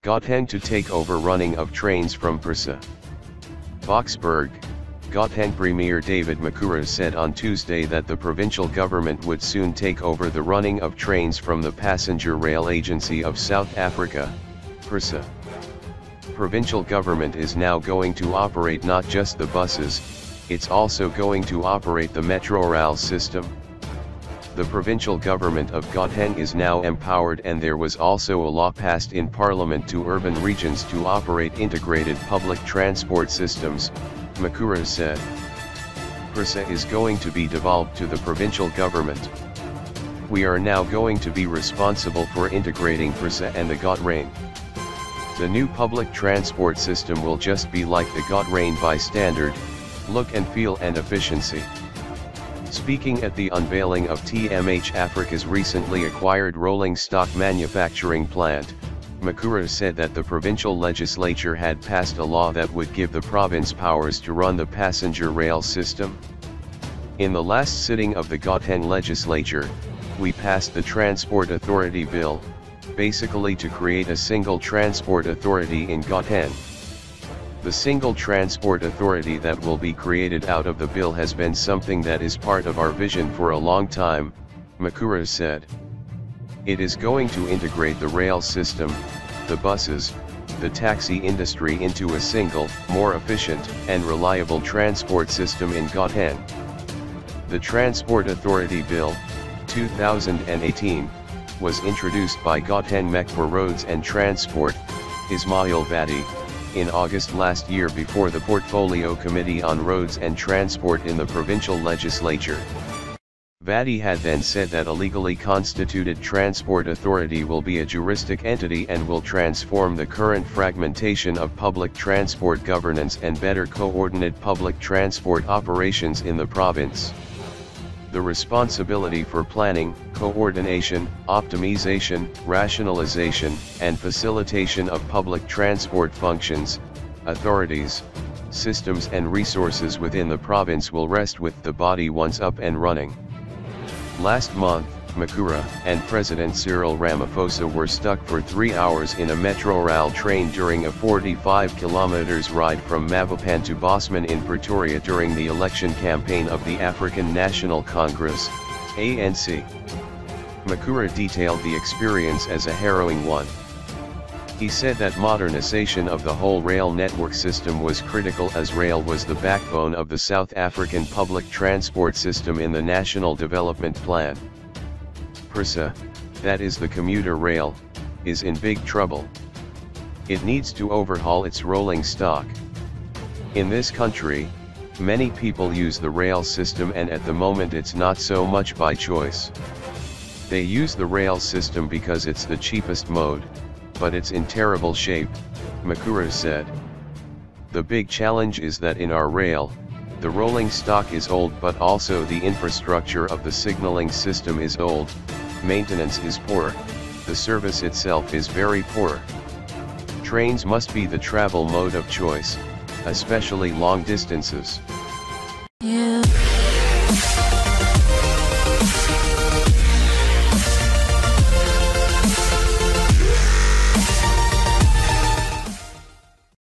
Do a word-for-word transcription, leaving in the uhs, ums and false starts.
Gauteng to take over running of trains from Prasa. Boksburg, Gauteng Premier David Makhura said on Tuesday that the provincial government would soon take over the running of trains from the Passenger Rail Agency of South Africa, Prasa. Provincial government is now going to operate not just the buses, it's also going to operate the Metrorail system. The provincial government of Gauteng is now empowered, and there was also a law passed in parliament to urban regions to operate integrated public transport systems, Makhura said. Prasa is going to be devolved to the provincial government. We are now going to be responsible for integrating Prasa and the Gautrain. The new public transport system will just be like the Gautrain by standard, look and feel and efficiency. Speaking at the unveiling of T M H Africa's recently acquired rolling stock manufacturing plant, Makhura said that the provincial legislature had passed a law that would give the province powers to run the passenger rail system. In the last sitting of the Gauteng legislature, we passed the Transport Authority Bill, basically to create a single transport authority in Gauteng. The single transport authority that will be created out of the bill has been something that is part of our vision for a long time, Makhura said. It is going to integrate the rail system, the buses, the taxi industry into a single, more efficient, and reliable transport system in Gauteng. The Transport Authority Bill, two thousand eighteen, was introduced by Gauteng Mek for Roads and Transport, Ismail Vadi, in August last year before the Portfolio Committee on Roads and Transport in the provincial legislature. Vadi had then said that a legally constituted transport authority will be a juristic entity and will transform the current fragmentation of public transport governance and better coordinate public transport operations in the province. The responsibility for planning, coordination, optimization, rationalization, and facilitation of public transport functions, authorities, systems and resources within the province will rest with the body once up and running. Last month, Makhura and President Cyril Ramaphosa were stuck for three hours in a Metrorail train during a forty-five kilometers ride from Mavapan to Bosman in Pretoria during the election campaign of the African National Congress, A N C. Makhura detailed the experience as a harrowing one. He said that modernization of the whole rail network system was critical, as rail was the backbone of the South African public transport system in the National Development Plan. Prasa, that is the commuter rail, is in big trouble. It needs to overhaul its rolling stock. In this country, many people use the rail system, and at the moment it's not so much by choice. They use the rail system because it's the cheapest mode, but it's in terrible shape, Makhura said. The big challenge is that in our rail, the rolling stock is old, but also the infrastructure of the signaling system is old, maintenance is poor, the service itself is very poor. Trains must be the travel mode of choice, especially long distances.